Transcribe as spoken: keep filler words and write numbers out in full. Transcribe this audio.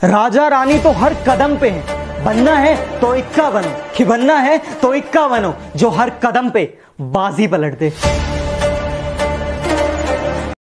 राजा रानी तो हर कदम पे है, बनना है तो इक्का बनो, कि बनना है तो इक्का बनो जो हर कदम पे बाजी पलट दे।